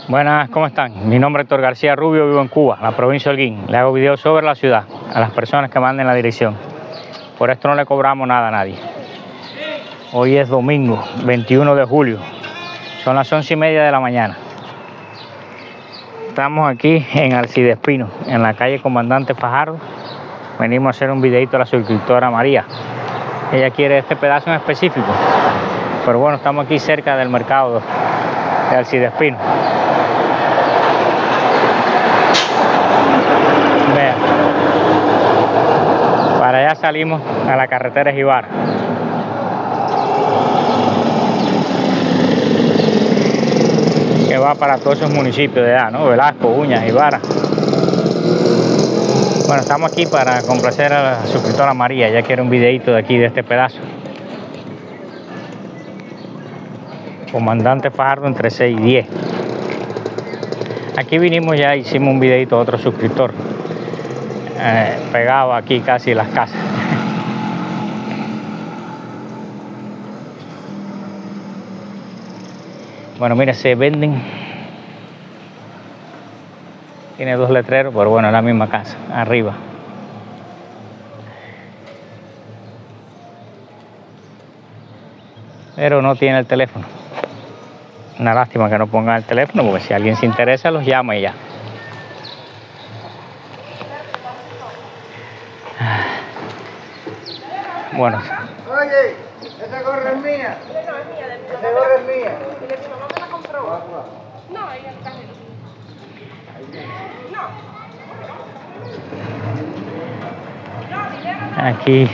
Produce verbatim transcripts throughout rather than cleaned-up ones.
Buenas, ¿cómo están? Mi nombre es Héctor García Rubio, vivo en Cuba, la provincia de Holguín. Le hago videos sobre la ciudad, a las personas que manden la dirección. Por esto no le cobramos nada a nadie. Hoy es domingo, veintiuno de julio. Son las once y media de la mañana. Estamos aquí en Alcidespino, en la calle Comandante Fajardo. Venimos a hacer un videito a la suscriptora María. Ella quiere este pedazo en específico. Pero bueno, estamos aquí cerca del mercado de Alcidespino. Vean. Para allá salimos a la carretera Jibara. Que va para todos esos municipios de allá, ¿no? Velasco, Uña, Jibara. Bueno, estamos aquí para complacer a la suscriptora María. Ella quiere un videito de aquí, de este pedazo. Comandante Fajardo entre seis y diez. Aquí vinimos ya, hicimos un videito a otro suscriptor. Eh, pegado aquí casi en las casas. Bueno, mire, se venden. Tiene dos letreros, pero bueno, es la misma casa, arriba. Pero no tiene el teléfono. Una lástima que no pongan el teléfono, porque si alguien se interesa, los llama y ya. Bueno. Oye, esa gorra es mía. No, es mía, de mi Esa gorra es mía. ¿Y de tu mamá me la compró? No, ella está en No. Aquí.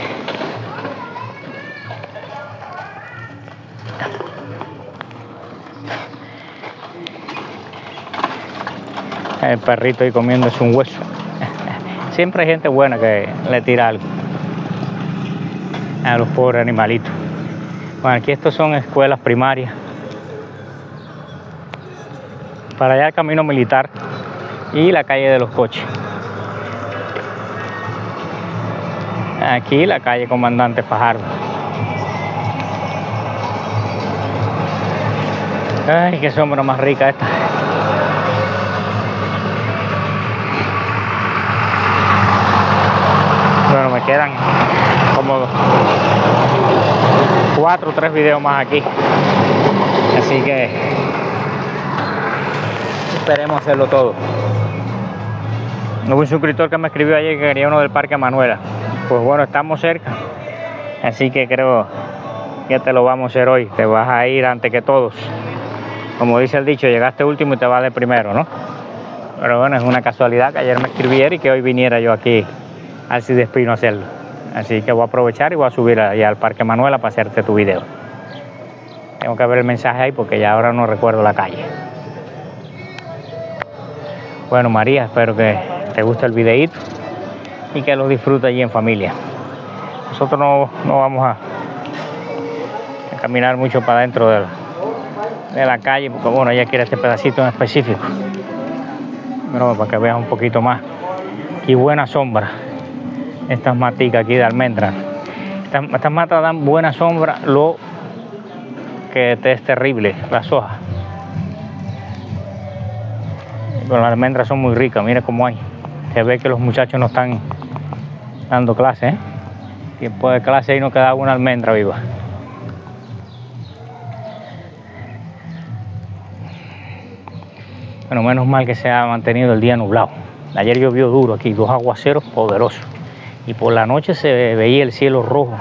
El perrito ahí comiéndose un hueso. Siempre hay gente buena que le tira algo a los pobres animalitos. Bueno, aquí estos son escuelas primarias. Para allá el camino militar y la calle de los coches. Aquí la calle Comandante Fajardo. Ay, qué sombra más rica esta. Bueno, me quedan como cuatro o tres videos más aquí. Así que esperemos hacerlo todo. Hubo un suscriptor que me escribió ayer que quería uno del Parque Manuela. Pues bueno, estamos cerca. Así que creo que te lo vamos a hacer hoy. Te vas a ir antes que todos. Como dice el dicho, llegaste último y te vas de primero, ¿no? Pero bueno, es una casualidad que ayer me escribiera y que hoy viniera yo aquí al Alcidespino a hacerlo. Así que voy a aprovechar y voy a subir allá al Parque Manuela para hacerte tu video. Tengo que ver el mensaje ahí porque ya ahora no recuerdo la calle. Bueno, María, espero que te guste el videíto y que lo disfrutes allí en familia. Nosotros no, no vamos a, a caminar mucho para adentro de la, de la calle porque bueno, ella quiere este pedacito en específico. Pero para que veas un poquito más. Qué buena sombra. Estas maticas aquí de almendra. Estas, estas matas dan buena sombra, lo que te es terrible, las hojas. Pero las almendras son muy ricas, mira cómo hay. Se ve que los muchachos no están dando clase, ¿eh? Tiempo de clase y no queda una almendra viva. Bueno, menos mal que se ha mantenido el día nublado. Ayer llovió duro aquí, dos aguaceros poderosos. Y por la noche se veía el cielo rojo.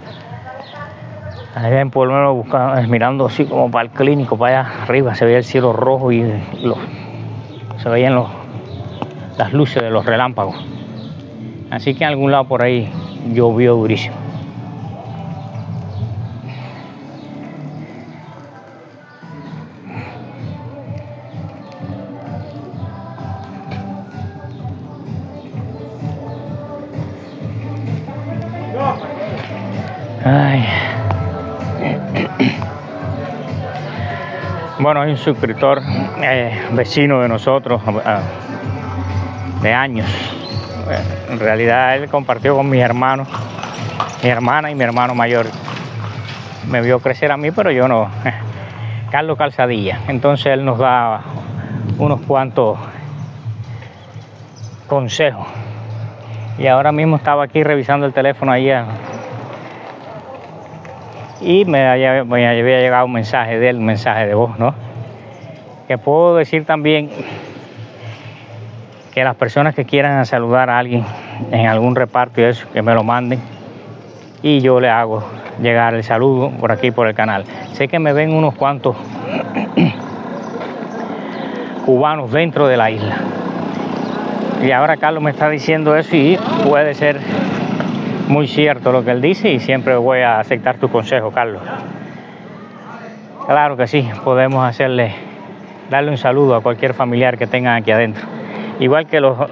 Allá en Pueblo Nuevo, buscando, mirando así como para el clínico, para allá arriba, se veía el cielo rojo y los, se veían los, las luces de los relámpagos. Así que en algún lado por ahí llovió durísimo. Ay. Bueno, hay un suscriptor, eh, vecino de nosotros, eh, de años. Eh, en realidad él compartió con mis hermanos, mi hermana y mi hermano mayor. Me vio crecer a mí, pero yo no. Carlos Calzadilla. Entonces él nos da unos cuantos consejos. Y ahora mismo estaba aquí revisando el teléfono ayer y me había, me había llegado un mensaje de él, un mensaje de voz, ¿no? Que puedo decir también que las personas que quieran saludar a alguien en algún reparto y eso, que me lo manden y yo le hago llegar el saludo por aquí por el canal. Sé que me ven unos cuantos cubanos dentro de la isla. Y ahora Carlos me está diciendo eso y puede ser muy cierto lo que él dice y siempre voy a aceptar tu consejo, Carlos. Claro que sí, podemos hacerle, darle un saludo a cualquier familiar que tengan aquí adentro. Igual que los,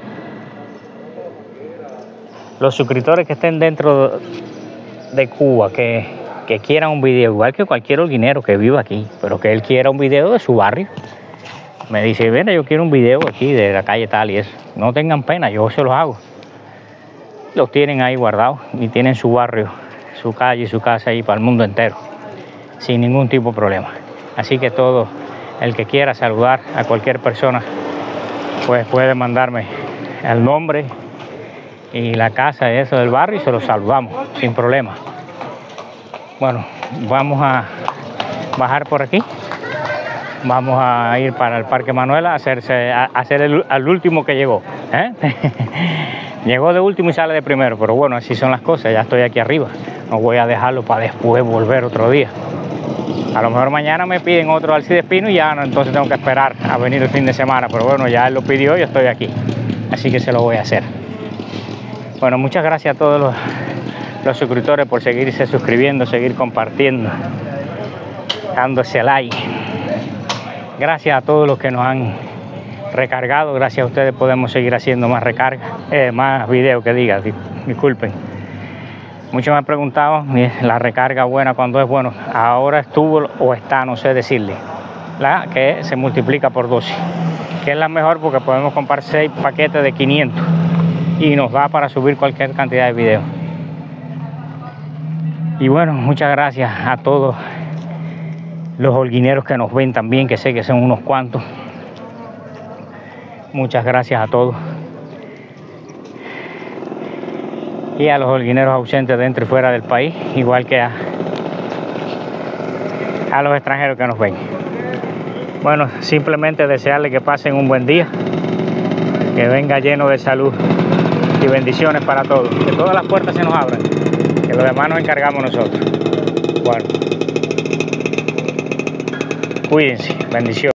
los suscriptores que estén dentro de Cuba, que, que quieran un video, igual que cualquier holguinero que viva aquí, pero que él quiera un video de su barrio. Me dice, mira, yo quiero un video aquí de la calle tal y eso. No tengan pena, yo se los hago. Los tienen ahí guardados y tienen su barrio, su calle y su casa ahí para el mundo entero, sin ningún tipo de problema. Así que todo el que quiera saludar a cualquier persona, pues puede mandarme el nombre y la casa de eso del barrio y se los saludamos sin problema. Bueno, vamos a bajar por aquí. Vamos a ir para el Parque Manuela a hacerse, a hacer el, al último que llegó. ¿eh? Llegó de último y sale de primero, pero bueno, así son las cosas. Ya estoy aquí arriba. No voy a dejarlo para después volver otro día. A lo mejor mañana me piden otro Alcides Pino y ya no, entonces tengo que esperar a venir el fin de semana. Pero bueno, ya él lo pidió y yo estoy aquí. Así que se lo voy a hacer. Bueno, muchas gracias a todos los, los suscriptores por seguirse suscribiendo, seguir compartiendo, dándose like. Gracias a todos los que nos han recargado. Gracias a ustedes podemos seguir haciendo más recargas, eh, más videos que diga, disculpen. Muchos me han preguntado la recarga buena cuando es bueno. Ahora estuvo o está, no sé decirle. La que se multiplica por doce. Que es la mejor porque podemos comprar seis paquetes de quinientos. Y nos da para subir cualquier cantidad de videos. Y bueno, muchas gracias a todos los holguineros que nos ven también, que sé que son unos cuantos. Muchas gracias a todos. Y a los holguineros ausentes dentro y fuera del país, igual que a, a los extranjeros que nos ven. Bueno, simplemente desearles que pasen un buen día, que venga lleno de salud y bendiciones para todos. Que todas las puertas se nos abran, que lo demás nos encargamos nosotros. Bueno, cuídense, bendiciones.